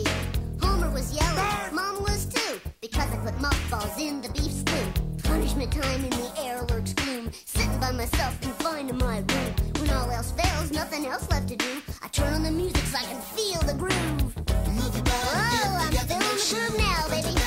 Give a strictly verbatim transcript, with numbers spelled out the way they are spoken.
deal. Homer was yelling, Mom was too, because I put mothballs in the beef stew. Punishment time in the air lurks gloom, sitting by myself confined in my room. When all else fails, nothing else left to do, I turn on the music so I can feel the groove. Oh, I'm feeling the groove now, baby.